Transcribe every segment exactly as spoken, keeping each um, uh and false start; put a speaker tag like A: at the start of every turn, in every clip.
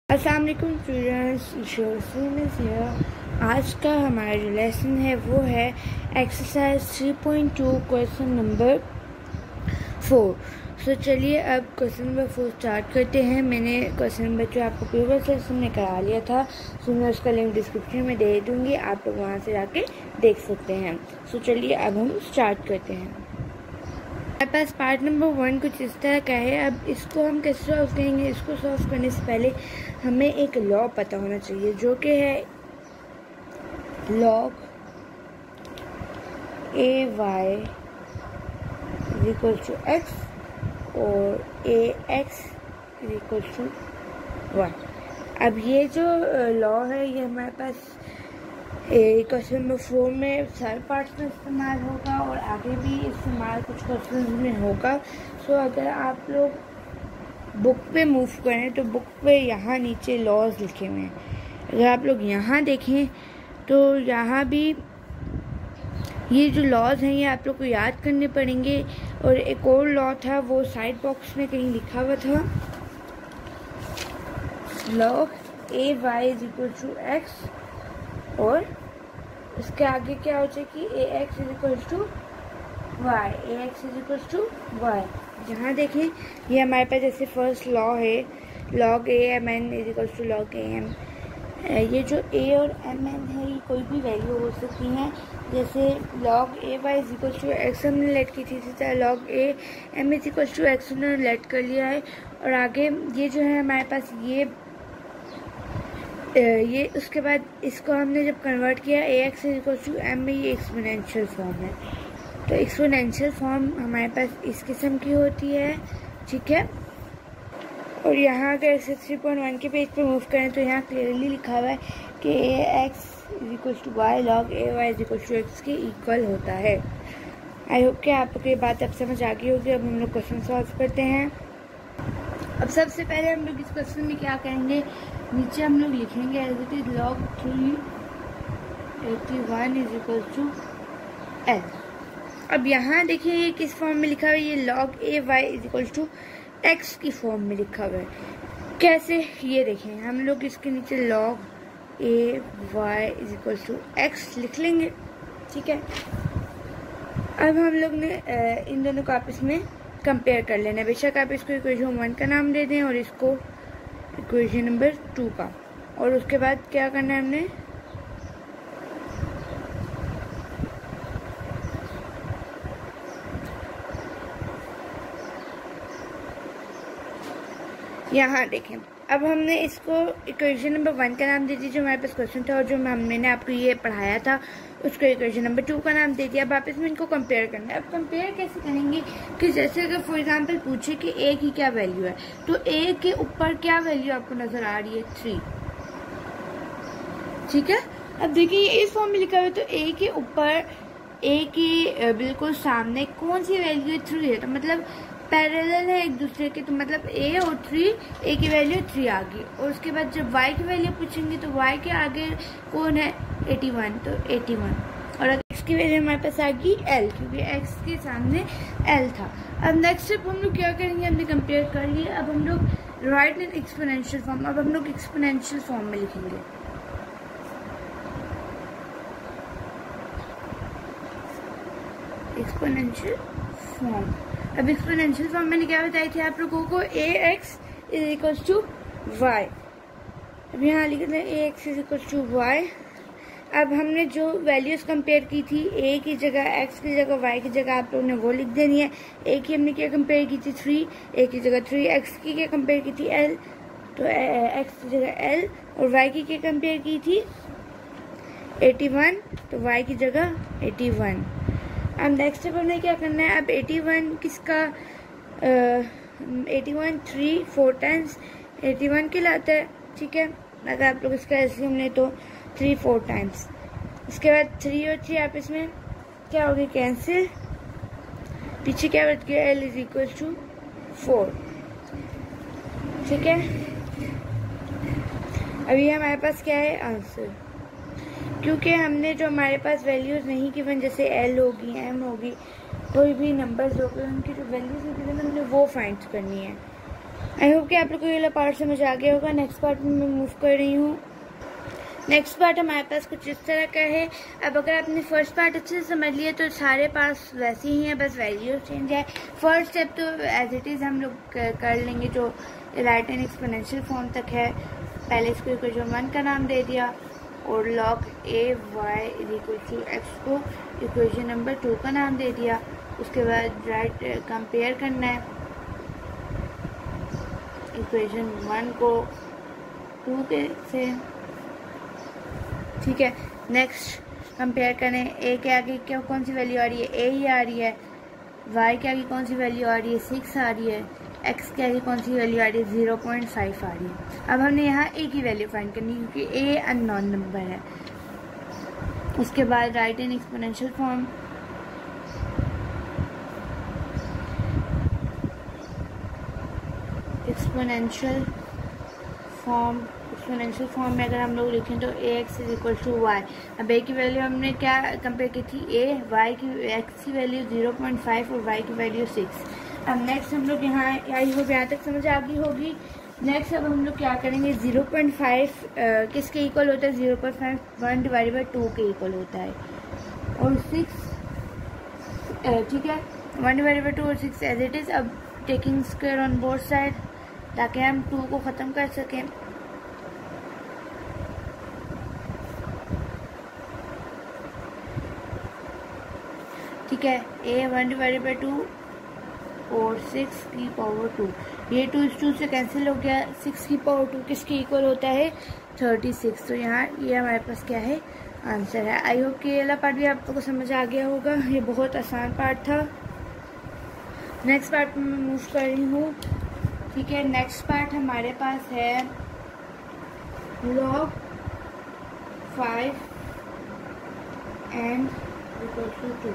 A: अस्सलाम वालेकुम स्टूडेंट्स, आज का हमारा जो लेसन है वो है exercise three point two question number four. So चलिए अब क्वेश्चन नंबर फोर स्टार्ट करते हैं। मैंने क्वेश्चन नंबर जो आपको प्रीवियस लेसन में करा लिया था, सो मैं उसका लिंक डिस्क्रिप्शन में दे दूँगी, आप लोग वहाँ से जाके देख सकते हैं। सो चलिए अब हम स्टार्ट करते हैं। हमारे पास पार्ट नंबर वन कुछ इस तरह का है। अब इसको हम कैसे सॉल्व करेंगे? इसको सॉल्व करने से पहले हमें एक लॉ पता होना चाहिए जो कि है log A Y equal to X और A X equal to Y. अब ये जो लॉ है ये हमारे पास क्वेश्चन नंबर फोर में सारे पार्ट्स में इस्तेमाल होगा और आगे भी इस्तेमाल कुछ क्वेश्चन में होगा। सो अगर आप लोग बुक पे मूव करें तो बुक पे यहाँ नीचे लॉज लिखे हुए हैं। अगर आप लोग यहाँ देखें तो यहाँ भी ये जो लॉज हैं ये आप लोग को याद करने पड़ेंगे। और एक और लॉ था वो साइड बॉक्स में कहीं लिखा हुआ था, log A Y is equal to X और इसके आगे क्या हो जाए कि A X is equal to Y, A X is equal to Y. जहाँ देखें ये हमारे पास जैसे फर्स्ट लॉ है log A M N is equal to log A M. ये जो ए और एम एन है ये कोई भी वैल्यू हो सकती हैं। जैसे log A Y is equal to X हमने लेट की थी, इसी तरह log A M is equal to X हमने लेट कर लिया है। और आगे ये जो है हमारे पास ये ये उसके बाद इसको हमने जब कन्वर्ट किया A X is equal to M में, ये एक्सपोनेंशियल फॉर्म है। तो एक्सपोनेंशियल फॉर्म हमारे पास इस किस्म की होती है, ठीक है। और यहाँ अगर इसे थ्री पॉइंट वन के पेज पे मूव करें तो यहाँ क्लियरली लिखा हुआ है कि A X is equal to Y log A Y is equal to X के इक्वल होता है। आई होप कि आपको ये बात अब समझ आ गई होगी। अब हम लोग क्वेश्चन सॉल्व करते हैं। अब सबसे पहले हम लोग इस क्वेश्चन में क्या करेंगे, नीचे हम लोग लिखेंगे as it is log three eighty one is equal to L. अब यहाँ देखिए ये किस फॉर्म में लिखा हुआ है, ये log A Y is equal to X की फॉर्म में लिखा हुआ है। कैसे, ये देखें हम लोग इसके नीचे log A Y is equal to X लिख लेंगे, ठीक है। अब हम लोग ने इन दोनों को आपस में कंपेयर कर लेना है। बेशक आप इसको इक्वेशन वन का नाम दे दें और इसको इक्वेशन नंबर टू का। और उसके बाद क्या करना है हमने, यहाँ देखें अब हमने इसको इक्वेशन नंबर वन का नाम दे दिया जो हमारे पास क्वेश्चन था, और जो हमने आपको ये पढ़ाया था उसको इक्वेशन नंबर टू का नाम दे दिया। अब आपस में इनको कंपेयर करना है। अब कंपेयर कैसे करेंगे कि जैसे अगर फॉर एग्जांपल पूछे कि ए की क्या वैल्यू है, तो ए के ऊपर क्या वैल्यू आपको नजर आ रही है, थ्री, ठीक है। अब देखिए ये इस फॉर्म में लिखा हुआ है, तो ए के ऊपर ए के बिल्कुल सामने कौन सी वैल्यू है, थ्री है। तो मतलब पैरेलल है एक दूसरे के, तो मतलब ए और थ्री, ए की वैल्यू थ्री आ गई। और उसके बाद जब वाई की वैल्यू पूछेंगे तो वाई के आगे कौन है, एटी वन, तो एटी वन। और अगर एक्स की वैल्यू हमारे पास आ गई एल, क्योंकि एक्स के सामने एल था। अब नेक्स्ट स्टेप हम लोग क्या करेंगे, हमने कंपेयर कर लिया। अब हम लोग राइट इन एक्सपोनेंशियल फॉर्म, अब हम लोग एक्सपोनेंशियल फॉर्म में लिखेंगे। एक्सपोनेंशियल फॉर्म, अब एक्सपोनेंशियल फॉर्म मैंने क्या बताई थी आप लोगों को, A X is equal to Y. अब यहाँ लिखते हैं A X is equal to Y. अब हमने जो वैल्यूज कंपेयर की थी, ए की जगह एक्स की जगह वाई की जगह आप लोगों ने वो लिख देनी है। ए की हमने क्या कंपेयर की थी, थ्री, ए की जगह थ्री। एक्स की क्या कंपेयर की थी, एल, तो एक्स की जगह एल। और वाई की क्या कंपेयर की थी, एटी वन, तो वाई की जगह एटी वन। अब नेक्स्ट स्टेप हमने क्या करना है, अब एटी वन किसका, eighty one three four times eighty one कहलाता है, ठीक है। अगर आप लोग इसका एलसीएम लें तो थ्री फोर टाइम्स। इसके बाद थ्री और थ्री आप इसमें क्या हो गया, कैंसिल, पीछे क्या बच गया, L is equal to four, ठीक है। अभी हमारे पास क्या है, आंसर। क्योंकि हमने जो हमारे पास वैल्यूज़ नहीं गिवन, जैसे एल होगी, एम होगी, कोई भी नंबर्स हो गए, उनकी जो वैल्यूज़ नहीं गिवन हमने वो फाइंड करनी है। आई होप कि आप लोग को ये पार्ट समझ आ गया होगा। नेक्स्ट पार्ट में मैं मूव कर रही हूँ। नेक्स्ट पार्ट हमारे पास कुछ इस तरह का है। अब अगर आपने फर्स्ट पार्ट अच्छे से समझ लिया तो सारे पार्ट्स वैसे ही हैं, बस वैल्यू चेंज है। फर्स्ट स्टेप तो एज इट इज़ हम लोग कर लेंगे, जो राइट एंड एक्सपोनेंशियल फॉर्म तक है। पहले इसको इक्वेशन वन का नाम दे दिया और log A Y is equal to X को इक्वेशन नंबर टू का नाम दे दिया। उसके बाद राइट कंपेयर करना है इक्वेशन वन को टू के से, ठीक है। नेक्स्ट कंपेयर करें, ए के आगे क्या कौन सी वैल्यू आ रही है, ए ही आ रही है। वाई के आगे कौन सी वैल्यू आ रही है, सिक्स आ रही है। एक्स के आगे कौन सी वैल्यू आ रही है, ज़ीरो पॉइंट फाइव आ रही है। अब हमने यहाँ ए की वैल्यू फाइंड करनी है क्योंकि ए अननोन नंबर है। उसके बाद write in exponential form, exponential form exponential form में अगर हम लोग लिखें तो A X is equal to Y. अब ए की वैल्यू हमने क्या कंपेयर की थी, ए, वाई की एक्स की वैल्यू ज़ीरो पॉइंट फाइव और वाई की वैल्यू सिक्स। अब नेक्स्ट हम लोग यहाँ आई होप यहाँ तक समझ आ गई होगी। नेक्स्ट अब हम लोग क्या करेंगे, ज़ीरो पॉइंट फाइव किसके इक्वल होता है, zero point five one divide by two के इक्वल होता है और सिक्स, ठीक है, वन डिवाइड बाई टू और सिक्स एज इट इज़। अब taking square on both side ताकि हम टू को ख़त्म कर सकें। ठीक है, A one divided by two और सिक्स की पावर टू, ये टू इस टू से कैंसिल हो गया। सिक्स की पावर टू किसके इक्वल होता है, थर्टी सिक्स। तो यहाँ ये हमारे पास क्या है, आंसर है। आई होप कि ये वाला पार्ट भी आप लोगों को समझ आ गया होगा। ये बहुत आसान पार्ट था। नेक्स्ट पार्ट में मैं मूव कर रही हूँ, ठीक है। नेक्स्ट पार्ट हमारे पास है log five N equal to two.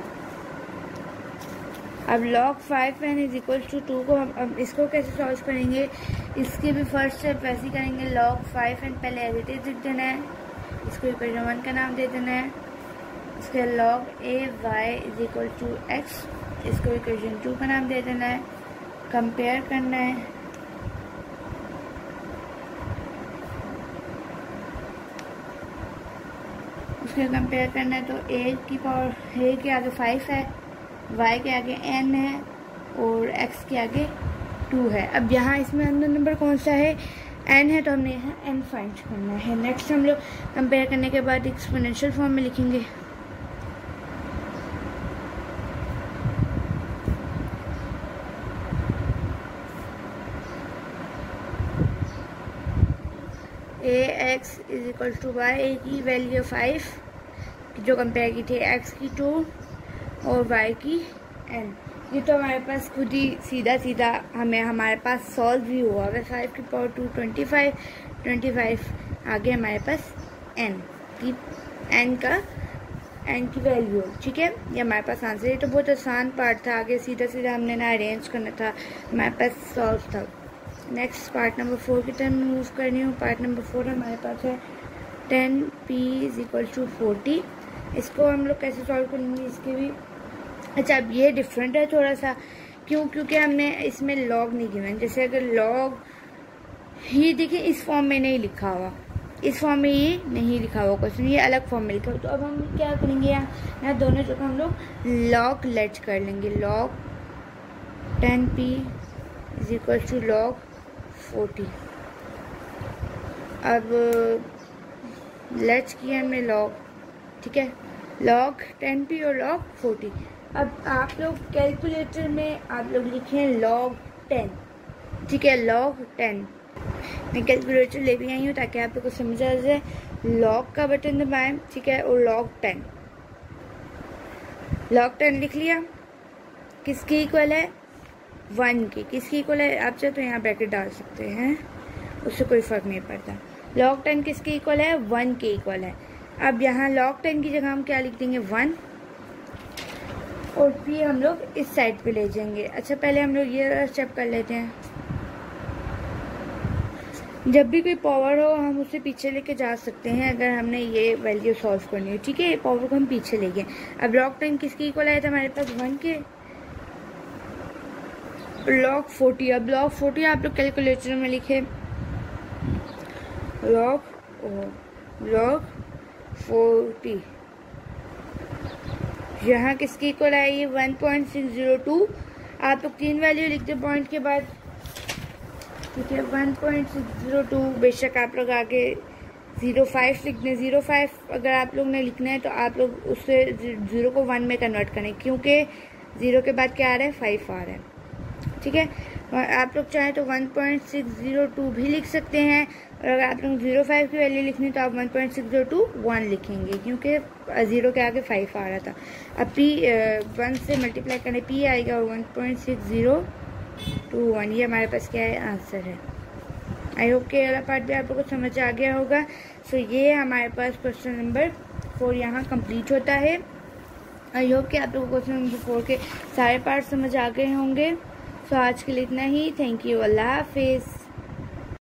A: अब log five N is equal to two को हम अब इसको कैसे सॉल्व करेंगे, इसके भी फर्स्ट स्टेप वैसे ही करेंगे। लॉग फाइव एन पहले एज इट इज लिख देना है, इसको इक्वेशन वन का नाम दे देना है। इसके log A Y is equal to X, इसको इक्वेशन टू का नाम दे देना है। कंपेयर करना है, उसके कंपेयर करना है तो ए की पावर ए के आगे फाइव है, वाई के आगे एन है और एक्स के आगे टू है। अब यहाँ इसमें अंदर नंबर कौन सा है, एन है, तो हमने यहाँ एन फाइंड करना है। नेक्स्ट हम लोग कंपेयर करने के बाद एक्सपोनेंशियल फॉर्म में लिखेंगे। A X is equal to Y, A की वैल्यू फाइव जो कंपेयर की थी, एक्स की टू और y की n। ये तो हमारे पास खुद ही सीधा सीधा हमें हमारे पास सॉल्व भी हुआ है। फाइव की power two twenty five, twenty five आगे हमारे पास n की n का n की वैल्यू, ठीक है। ये हमारे पास आंसर। ये तो बहुत आसान पार्ट था, आगे सीधा सीधा हमने ना अरेंज करना था, हमारे पास सॉल्व था। नेक्स्ट पार्ट नंबर फोर की तरफ मूव करनी हूँ। पार्ट नंबर फोर हमारे पास है ten P is equal to forty. इसको हम लोग कैसे सॉल्व करेंगे, इसके भी अच्छा अब ये डिफरेंट है थोड़ा सा, क्यों, क्योंकि हमने इसमें लॉग नहीं गिवन। जैसे अगर लॉग ही देखिए इस फॉर्म में नहीं लिखा हुआ, इस फॉर्म में ये नहीं लिखा हुआ क्वेश्चन, ये अलग फॉर्म में लिखा हुआ। तो अब हम क्या करेंगे, यहाँ यहाँ दोनों जगह हम लोग लॉग लेट कर लेंगे। Log ten P is equal to log forty. अब लेट्स किया हमने लॉग, ठीक है, लॉग टेन पी और लॉग फोर्टी। अब आप लोग कैलकुलेटर में आप लोग लिखें लॉग टेन, ठीक है, लॉग टेन। मैं कैलकुलेटर ले भी आई हूँ ताकि आप लोग को समझ आ जाए। लॉग का बटन दबाएं, ठीक है, और लॉग टेन, लॉग टेन लिख लिया। किसकी इक्वल है, वन की। किसकी इक्वल है, आप चाहे तो यहाँ ब्रैकेट डाल सकते हैं, उससे कोई फ़र्क नहीं पड़ता। लॉग टेन किसकी इक्वल है, वन के इक्वल है। अब यहाँ लॉग टेन की जगह हम क्या लिख देंगे, वन, और फिर हम लोग इस साइड पे ले जाएंगे। अच्छा पहले हम लोग ये स्टेप कर लेते हैं, जब भी कोई पावर हो हम उसे पीछे लेके जा सकते हैं अगर हमने ये वैल्यू सॉल्व करनी हो, ठीक है। पावर को हम पीछे ले गए। अब लॉग टेन किसकी इक्वल आया था हमारे पास, वन के। Log forty. अब लॉग फोर्टी आप लोग कैलकुलेटर में लिखे लॉग लॉग फोर्टी, यहाँ किसकी इक्वल आएगी one point six zero two. आप लोग तीन वैल्यू लिखते पॉइंट के बाद, ठीक है। One point six zero two, बेशक आप लोग आगे ज़ीरो फाइव लिखने, ज़ीरो फाइव अगर आप लोग ने लिखना है तो आप लोग उससे ज़ीरो को वन में कन्वर्ट करें, क्योंकि ज़ीरो के बाद क्या आ रहा है फाइव आ रहा है, ठीक है। और आप लोग चाहें तो one point six zero two भी लिख सकते हैं, और अगर आप लोग ज़ीरो फाइव की वैल्यू लिखनी तो आप one point six zero two one लिखेंगे, क्योंकि ज़ीरो के आगे फाइव आ रहा था। अब पी वन से मल्टीप्लाई करने पी आएगा और one point six zero two one, ये हमारे पास क्या है आंसर है। आई होप के वाला पार्ट भी आप लोगों को समझ आ गया होगा। सो so, ये हमारे पास क्वेश्चन नंबर फोर यहाँ कंप्लीट होता है। आई होप कि आप लोगों को क्वेश्चन नंबर फोर के सारे पार्ट समझ आ गए होंगे। सो so, आज के लिए इतना ही। थैंक यू, अल्लाह हाफिज़।